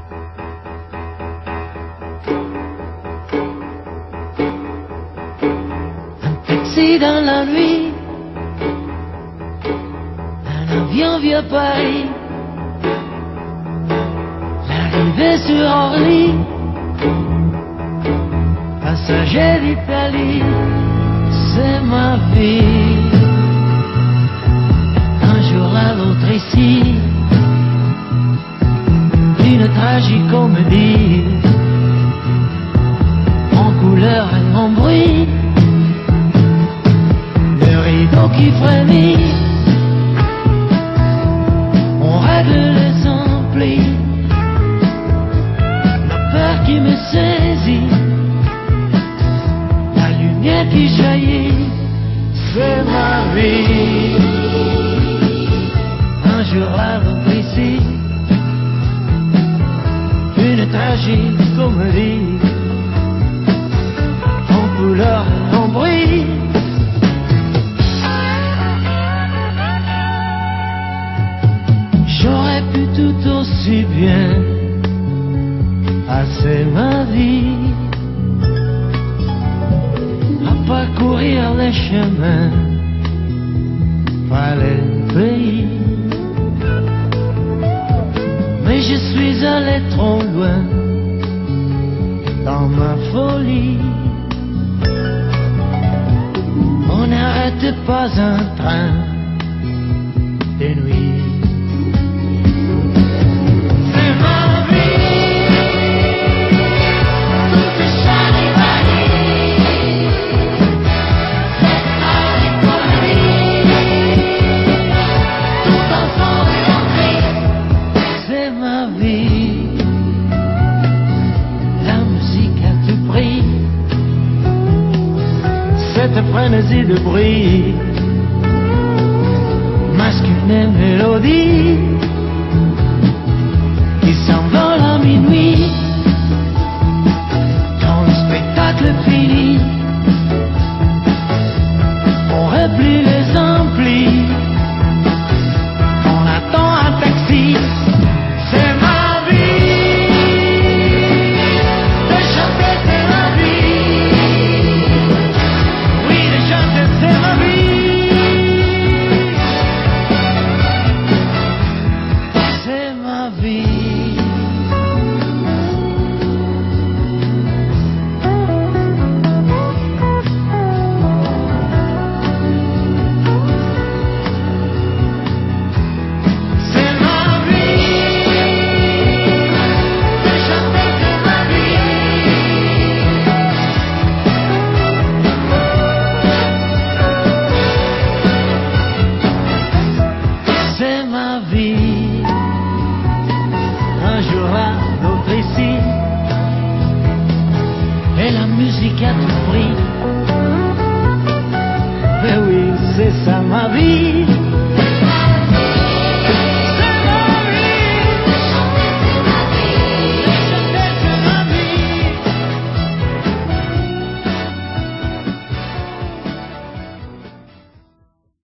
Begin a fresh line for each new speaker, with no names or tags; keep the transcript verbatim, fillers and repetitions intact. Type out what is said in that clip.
taxi dans la nuit, un avion vient Paris, l'arrivée sur Orly, passager d'Italie, c'est ma vie. Un jour là, l'autre ici, une tragicomédie, en couleur et en bruit, le rideau qui frémit, on règle les amplis, la peur qui me saisit, la lumière qui jaillit, c'est ma vie. Un jour là, l'autre ici, une tragique comédie, en couleur et en bruit. J'aurais pu tout aussi bien passer ma vie à parcourir les chemins, pas les pays. Mais je suis allé trop loin dans ma folie. On n'arrête pas un train de nuit. C'est ma vie, toute charivari, cette marie, tout enfant est entré. C'est ma vie, la musique à tout prix, cette frénésie de bruit, masculine mélodie, qui s'envole à minuit, quand le spectacle finit, on replie les amplis, on attend un taxi. C'est ma vie, de chanter c'est ma vie, oui de chanter c'est ma vie, c'est ma vie. C'est ma vie, de chanter c'est ma vie, c'est ma vie. Un jour là, l'autre ici, et la musique a tout pris. Mais oui, c'est ça ma vie.